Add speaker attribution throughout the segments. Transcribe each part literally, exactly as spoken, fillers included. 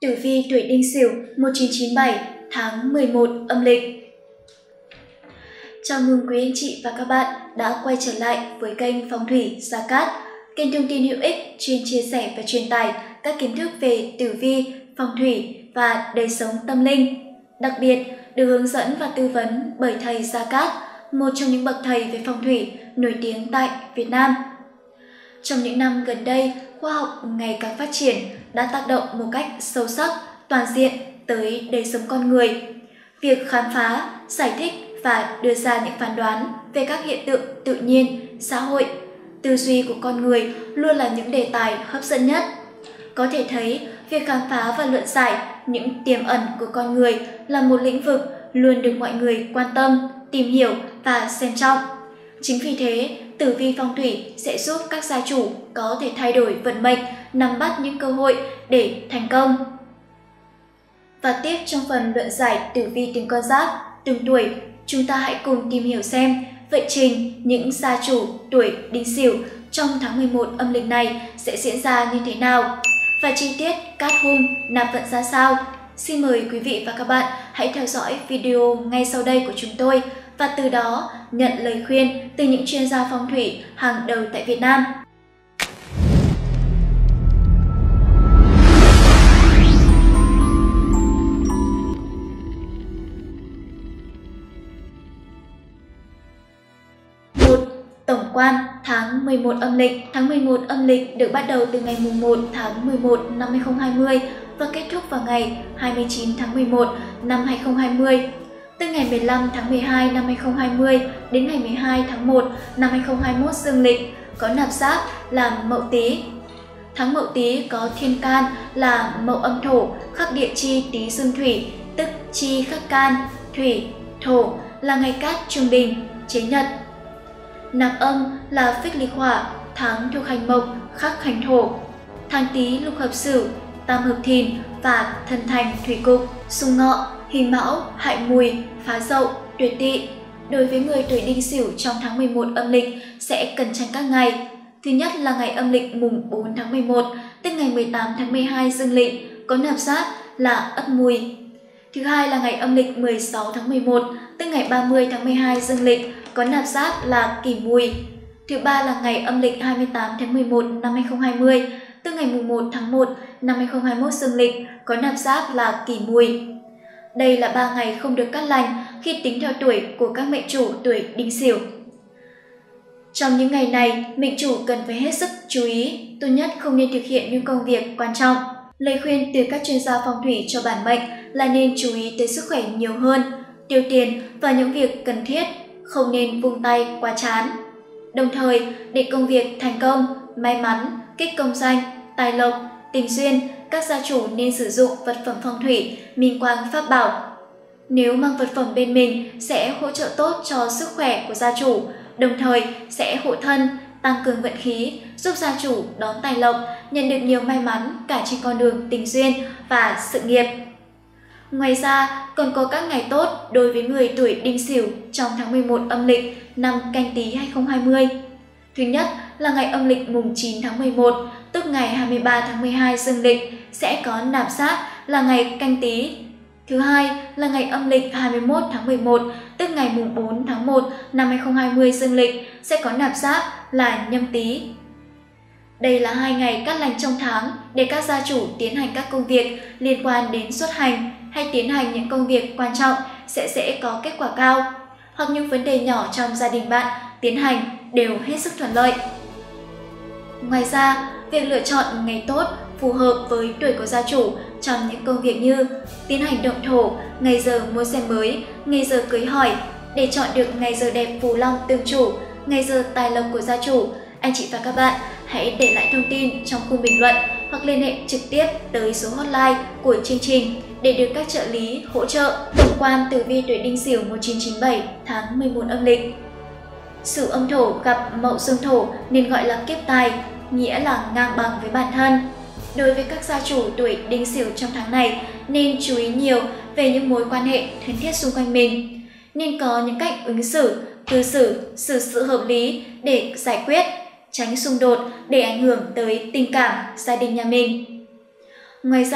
Speaker 1: Tử vi tuổi Đinh Sửu một nghìn chín trăm chín mươi bảy tháng mười một âm lịch. Chào mừng quý anh chị và các bạn đã quay trở lại với kênh Phong thủy Gia Cát, kênh thông tin hữu ích chuyên chia sẻ và truyền tải các kiến thức về tử vi, phong thủy và đời sống tâm linh. Đặc biệt được hướng dẫn và tư vấn bởi thầy Gia Cát, một trong những bậc thầy về phong thủy nổi tiếng tại Việt Nam. Trong những năm gần đây, khoa học ngày càng phát triển đã tác động một cách sâu sắc, toàn diện tới đời sống con người. Việc khám phá, giải thích và đưa ra những phán đoán về các hiện tượng tự nhiên, xã hội, tư duy của con người luôn là những đề tài hấp dẫn nhất. Có thể thấy, việc khám phá và luận giải những tiềm ẩn của con người là một lĩnh vực luôn được mọi người quan tâm, tìm hiểu và xem trọng. Chính vì thế, tử vi phong thủy sẽ giúp các gia chủ có thể thay đổi vận mệnh, nắm bắt những cơ hội để thành công. Và tiếp trong phần luận giải tử vi từng con giáp, từng tuổi, chúng ta hãy cùng tìm hiểu xem vận trình những gia chủ tuổi Đinh Sửu trong tháng mười một âm lịch này sẽ diễn ra như thế nào và chi tiết cát hung nạp vận ra sao. Xin mời quý vị và các bạn hãy theo dõi video ngay sau đây của chúng tôi và từ đó nhận lời khuyên từ những chuyên gia phong thủy hàng đầu tại Việt Nam. Tổng quan tháng mười một âm lịch. Tháng mười một âm lịch được bắt đầu từ ngày mùng một tháng mười một năm hai nghìn không trăm hai mươi và kết thúc vào ngày hai mươi chín tháng mười một năm hai nghìn không trăm hai mươi. Từ ngày mười lăm tháng mười hai năm hai nghìn không trăm hai mươi đến ngày mười hai tháng một năm hai nghìn không trăm hai mươi mốt dương lịch có nạp giáp là Mậu Tý. Tháng Mậu Tý có thiên can là Mậu âm thổ, khắc địa chi Tý dương thủy, tức chi khắc can, thủy, thổ, là ngày cát trung bình, chế nhật. Nạp âm là phích lịch hỏa, tháng thuộc hành mộc, khắc hành thổ. Tháng Tý lục hợp Sửu, tam hợp Thìn và thân thành thủy cục. Xung Ngọ, Hỷ Mão, hại Mùi, phá Dậu, tuyệt Tỵ. Đối với người tuổi Đinh Sửu trong tháng mười một âm lịch sẽ cẩn tránh các ngày. Thứ nhất là ngày âm lịch mùng bốn tháng mười một, tức ngày mười tám tháng mười hai dương lịch, có nạp giáp là Ất Mùi. Thứ hai là ngày âm lịch mười sáu tháng mười một, tức ngày ba mươi tháng mười hai dương lịch, có nạp giáp là Kỷ Mùi. Thứ ba là ngày âm lịch hai mươi tám tháng mười một năm hai nghìn không trăm hai mươi, tức ngày mùng một tháng một năm hai nghìn không trăm hai mươi mốt dương lịch, có nạp giáp là Kỷ Mùi. Đây là ba ngày không được cát lành khi tính theo tuổi của các mệnh chủ tuổi Đinh Sửu. Trong những ngày này, mệnh chủ cần phải hết sức chú ý, tốt nhất không nên thực hiện những công việc quan trọng. Lời khuyên từ các chuyên gia phong thủy cho bản mệnh là nên chú ý tới sức khỏe nhiều hơn, tiêu tiền vào những việc cần thiết, không nên vung tay quá chán. Đồng thời, để công việc thành công, may mắn, kích công danh, tài lộc, tình duyên, các gia chủ nên sử dụng vật phẩm phong thủy, minh quang pháp bảo. Nếu mang vật phẩm bên mình sẽ hỗ trợ tốt cho sức khỏe của gia chủ, đồng thời sẽ hộ thân, tăng cường vận khí, giúp gia chủ đón tài lộc, nhận được nhiều may mắn cả trên con đường tình duyên và sự nghiệp. Ngoài ra, còn có các ngày tốt đối với người tuổi Đinh Sửu trong tháng mười một âm lịch năm Canh Tý hai nghìn không trăm hai mươi. Thứ nhất là ngày âm lịch mùng chín tháng mười một, tức ngày hai mươi ba tháng mười hai dương lịch, sẽ có nạp giáp là ngày Canh Tý. Thứ hai là ngày âm lịch hai mươi mốt tháng mười một, tức ngày mùng bốn tháng một năm hai nghìn không trăm hai mươi dương lịch, sẽ có nạp giáp là Nhâm Tý. Đây là hai ngày cát lành trong tháng để các gia chủ tiến hành các công việc liên quan đến xuất hành hay tiến hành những công việc quan trọng sẽ dễ có kết quả cao, hoặc những vấn đề nhỏ trong gia đình bạn tiến hành đều hết sức thuận lợi. Ngoài ra, việc lựa chọn ngày tốt phù hợp với tuổi của gia chủ trong những công việc như tiến hành động thổ, ngày giờ mua xe mới, ngày giờ cưới hỏi. Để chọn được ngày giờ đẹp phù long tương chủ, ngày giờ tài lộc của gia chủ, anh chị và các bạn hãy để lại thông tin trong khung bình luận hoặc liên hệ trực tiếp tới số hotline của chương trình để được các trợ lý hỗ trợ. Tổng quan tử vi tuổi Đinh Sửu một nghìn chín trăm chín mươi bảy tháng mười một âm lịch. Sửu âm thổ gặp Mậu dương thổ nên gọi là kiếp tài, nghĩa là ngang bằng với bản thân. Đối với các gia chủ tuổi Đinh Sửu trong tháng này nên chú ý nhiều về những mối quan hệ thân thiết xung quanh mình, nên có những cách ứng xử, cư xử, xử sự hợp lý để giải quyết, tránh xung đột để ảnh hưởng tới tình cảm gia đình nhà mình. Ngoài ra,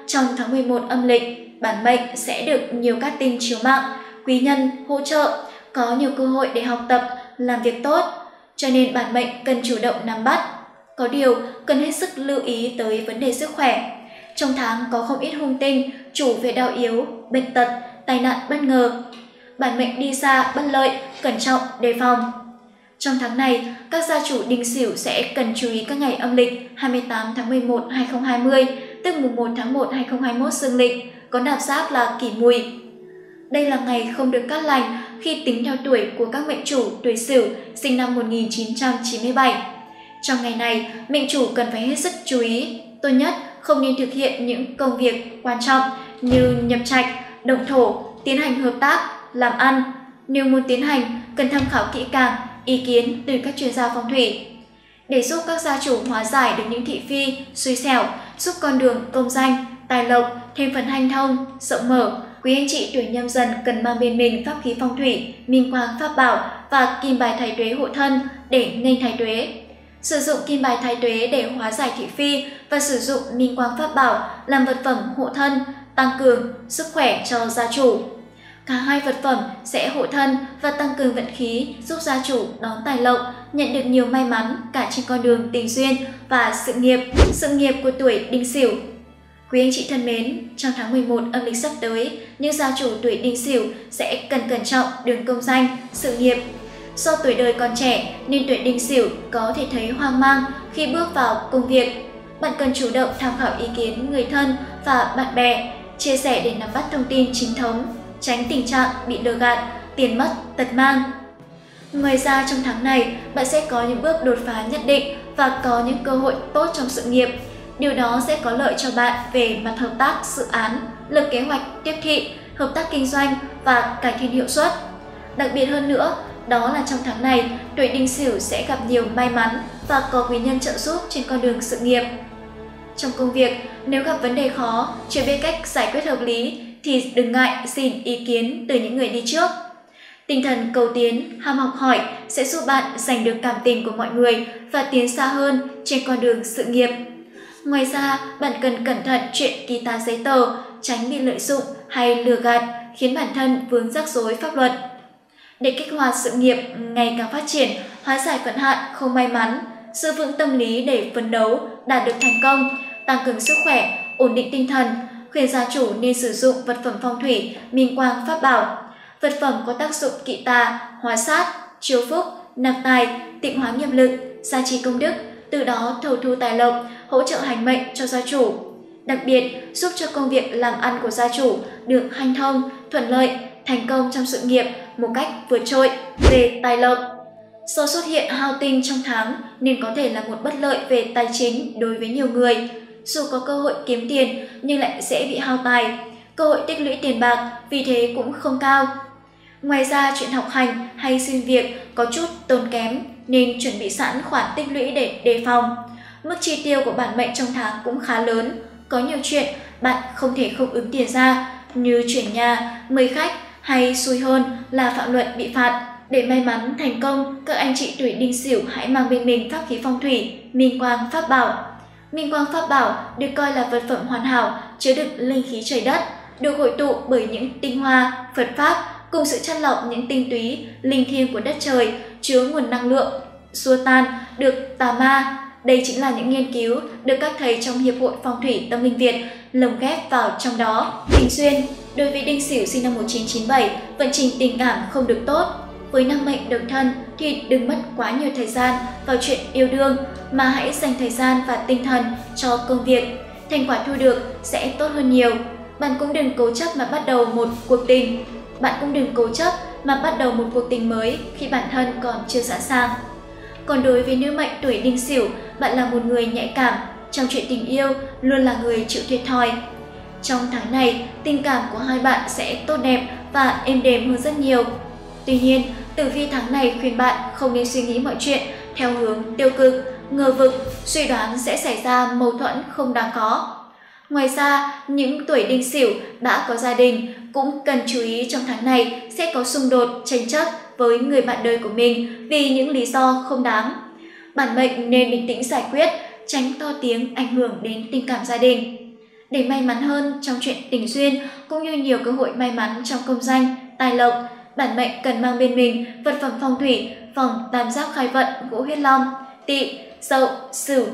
Speaker 1: trong tháng mười một âm lịch, bản mệnh sẽ được nhiều cát tinh chiếu mạng, quý nhân hỗ trợ, có nhiều cơ hội để học tập, làm việc tốt, cho nên bản mệnh cần chủ động nắm bắt. Có điều, cần hết sức lưu ý tới vấn đề sức khỏe. Trong tháng có không ít hung tinh, chủ về đau yếu, bệnh tật, tai nạn bất ngờ. Bản mệnh đi xa bất lợi, cẩn trọng, đề phòng. Trong tháng này, các gia chủ đinh sửu sẽ cần chú ý các ngày âm lịch hai mươi tám tháng mười một năm hai nghìn không trăm hai mươi, tức mùng một tháng một năm hai nghìn không trăm hai mươi mốt dương lịch, có nạp giáp là Kỷ Mùi. Đây là ngày không được cát lành khi tính theo tuổi của các mệnh chủ tuổi Sửu sinh năm một nghìn chín trăm chín mươi bảy. Trong ngày này, mệnh chủ cần phải hết sức chú ý, tốt nhất không nên thực hiện những công việc quan trọng như nhập trạch, động thổ, tiến hành hợp tác, làm ăn. Nếu muốn tiến hành, cần tham khảo kỹ càng ý kiến từ các chuyên gia phong thủy. Để giúp các gia chủ hóa giải được những thị phi, xui xẻo, giúp con đường công danh, tài lộc thêm phần hanh thông, rộng mở, quý anh chị tuổi Nhâm Dần cần mang bên mình pháp khí phong thủy, minh quang pháp bảo và kim bài thái tuế hộ thân để nghênh thái tuế. Sử dụng kim bài thái tuế để hóa giải thị phi và sử dụng minh quang pháp bảo làm vật phẩm hộ thân, tăng cường sức khỏe cho gia chủ. Cả hai vật phẩm sẽ hộ thân và tăng cường vận khí, giúp gia chủ đón tài lộc, nhận được nhiều may mắn cả trên con đường tình duyên và sự nghiệp, sự nghiệp của tuổi Đinh Sửu. Quý anh chị thân mến, trong tháng mười một âm lịch sắp tới, những gia chủ tuổi Đinh Sửu sẽ cần cẩn trọng đường công danh, sự nghiệp. Do tuổi đời còn trẻ nên tuổi Đinh Sửu có thể thấy hoang mang khi bước vào công việc. Bạn cần chủ động tham khảo ý kiến người thân và bạn bè, chia sẻ để nắm bắt thông tin chính thống, tránh tình trạng bị lừa gạt, tiền mất, tật mang. Ngoài ra trong tháng này, bạn sẽ có những bước đột phá nhất định và có những cơ hội tốt trong sự nghiệp. Điều đó sẽ có lợi cho bạn về mặt hợp tác, dự án, lập kế hoạch, tiếp thị, hợp tác kinh doanh và cải thiện hiệu suất. Đặc biệt hơn nữa, đó là trong tháng này, tuổi Đinh Sửu sẽ gặp nhiều may mắn và có quý nhân trợ giúp trên con đường sự nghiệp. Trong công việc, nếu gặp vấn đề khó, chưa biết cách giải quyết hợp lý, thì đừng ngại xin ý kiến từ những người đi trước. Tinh thần cầu tiến, ham học hỏi sẽ giúp bạn giành được cảm tình của mọi người và tiến xa hơn trên con đường sự nghiệp. Ngoài ra, bạn cần cẩn thận chuyện ký tá giấy tờ, tránh bị lợi dụng hay lừa gạt, khiến bản thân vướng rắc rối pháp luật. Để kích hoạt sự nghiệp ngày càng phát triển, hóa giải vận hạn không may mắn, giữ vững tâm lý để phấn đấu, đạt được thành công, tăng cường sức khỏe, ổn định tinh thần, khuyên gia chủ nên sử dụng vật phẩm phong thủy, minh quang pháp bảo. Vật phẩm có tác dụng kỵ tà, hóa sát, chiếu phúc, nạp tài, tịnh hóa nghiệp lực, gia trì công đức, từ đó thầu thu tài lộc, hỗ trợ hành mệnh cho gia chủ. Đặc biệt, giúp cho công việc làm ăn của gia chủ được hanh thông, thuận lợi, thành công trong sự nghiệp một cách vượt trội. Về tài lộc, do xuất hiện hao tinh trong tháng nên có thể là một bất lợi về tài chính đối với nhiều người. Dù có cơ hội kiếm tiền nhưng lại dễ bị hao tài, cơ hội tích lũy tiền bạc vì thế cũng không cao. Ngoài ra, chuyện học hành hay xin việc có chút tốn kém nên chuẩn bị sẵn khoản tích lũy để đề phòng. Mức chi tiêu của bản mệnh trong tháng cũng khá lớn, có nhiều chuyện bạn không thể không ứng tiền ra như chuyển nhà, mời khách hay xui hơn là phạm luật bị phạt. Để may mắn thành công, các anh chị tuổi Đinh Sửu hãy mang bên mình pháp khí phong thủy, minh quang pháp bảo. Minh quang pháp bảo được coi là vật phẩm hoàn hảo, chứa đựng linh khí trời đất, được hội tụ bởi những tinh hoa, Phật pháp cùng sự chắt lọc những tinh túy, linh thiêng của đất trời, chứa nguồn năng lượng, xua tan được tà ma. Đây chính là những nghiên cứu được các thầy trong Hiệp hội Phong thủy Tâm linh Việt lồng ghép vào trong đó. Tình duyên, đối với Đinh Sửu sinh năm một nghìn chín trăm chín mươi bảy, vận trình tình cảm không được tốt. Với năng mệnh độc thân thì đừng mất quá nhiều thời gian vào chuyện yêu đương, mà hãy dành thời gian và tinh thần cho công việc. Thành quả thu được sẽ tốt hơn nhiều. Bạn cũng đừng cố chấp mà bắt đầu một cuộc tình. Bạn cũng đừng cố chấp mà bắt đầu một cuộc tình mới khi bản thân còn chưa sẵn sàng. Còn đối với nữ mệnh tuổi Đinh Sửu, bạn là một người nhạy cảm, trong chuyện tình yêu luôn là người chịu thiệt thòi. Trong tháng này, tình cảm của hai bạn sẽ tốt đẹp và êm đềm hơn rất nhiều. Tuy nhiên, tử vi tháng này khuyên bạn không nên suy nghĩ mọi chuyện theo hướng tiêu cực, ngờ vực, suy đoán sẽ xảy ra mâu thuẫn không đáng có. Ngoài ra, những tuổi Đinh Sửu đã có gia đình cũng cần chú ý trong tháng này sẽ có xung đột, tranh chấp với người bạn đời của mình vì những lý do không đáng. Bản mệnh nên bình tĩnh giải quyết, tránh to tiếng ảnh hưởng đến tình cảm gia đình. để may mắn hơn trong chuyện tình duyên cũng như nhiều cơ hội may mắn trong công danh, tài lộc. Bản mệnh cần mang bên mình vật phẩm phong thủy, vòng tam giác khai vận gỗ huyết long, Tỵ, Dậu, Sửu.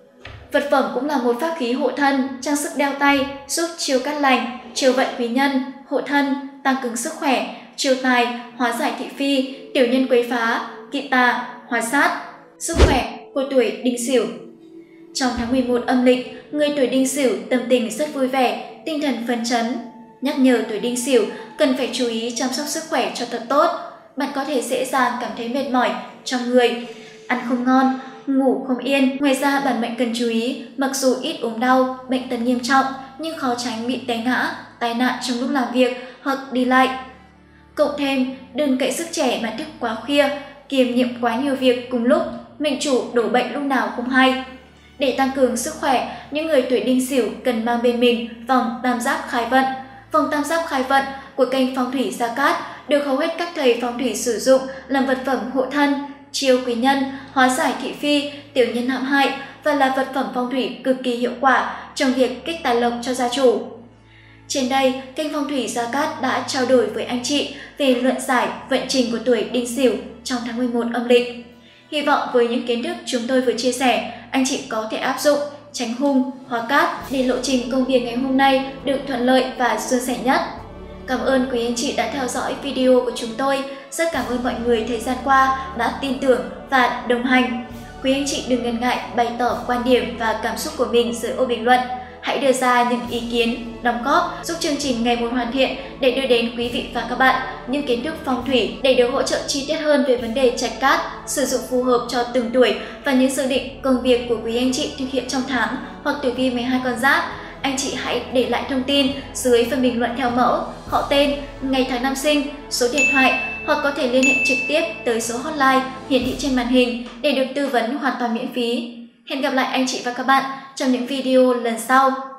Speaker 1: Vật phẩm cũng là một pháp khí hộ thân, trang sức đeo tay, giúp chiêu cát lành, chiêu vận quý nhân, hộ thân, tăng cường sức khỏe, chiêu tài, hóa giải thị phi, tiểu nhân quấy phá, kỵ tà, hóa sát. Sức khỏe của tuổi Đinh Sửu. Trong tháng mười một âm lịch, người tuổi Đinh Sửu tâm tình rất vui vẻ, tinh thần phấn chấn. Nhắc nhở tuổi Đinh Sửu cần phải chú ý chăm sóc sức khỏe cho thật tốt. Bạn có thể dễ dàng cảm thấy mệt mỏi trong người, ăn không ngon, ngủ không yên. Ngoài ra, bản mệnh cần chú ý, mặc dù ít ốm đau, bệnh tật nghiêm trọng nhưng khó tránh bị té ngã, tai nạn trong lúc làm việc hoặc đi lại. Cộng thêm, đừng cậy sức trẻ mà thức quá khuya, kiêm nhiệm quá nhiều việc cùng lúc, mệnh chủ đổ bệnh lúc nào không hay. Để tăng cường sức khỏe, những người tuổi Đinh Sửu cần mang bên mình vòng tam giác khai vận. Vòng tam giác khai vận của kênh Phong thủy Gia Cát được hầu hết các thầy phong thủy sử dụng làm vật phẩm hộ thân, chiêu quý nhân, hóa giải thị phi, tiểu nhân hãm hại và là vật phẩm phong thủy cực kỳ hiệu quả trong việc kích tài lộc cho gia chủ. Trên đây, kênh Phong thủy Gia Cát đã trao đổi với anh chị về luận giải vận trình của tuổi Đinh Sửu trong tháng mười một âm lịch. Hy vọng với những kiến thức chúng tôi vừa chia sẻ, anh chị có thể áp dụng, tránh hung, hóa cát để lộ trình công việc ngày hôm nay được thuận lợi và suôn sẻ nhất. Cảm ơn quý anh chị đã theo dõi video của chúng tôi. Rất cảm ơn mọi người thời gian qua đã tin tưởng và đồng hành. Quý anh chị đừng ngần ngại bày tỏ quan điểm và cảm xúc của mình dưới ô bình luận. Hãy đưa ra những ý kiến, đóng góp giúp chương trình ngày một hoàn thiện để đưa đến quý vị và các bạn những kiến thức phong thủy để được hỗ trợ chi tiết hơn về vấn đề trạch cát, sử dụng phù hợp cho từng tuổi và những dự định công việc của quý anh chị thực hiện trong tháng hoặc tử vi mười hai con giáp. Anh chị hãy để lại thông tin dưới phần bình luận theo mẫu, họ tên, ngày tháng năm sinh, số điện thoại hoặc có thể liên hệ trực tiếp tới số hotline hiển thị trên màn hình để được tư vấn hoàn toàn miễn phí. Hẹn gặp lại anh chị và các bạn trong những video lần sau.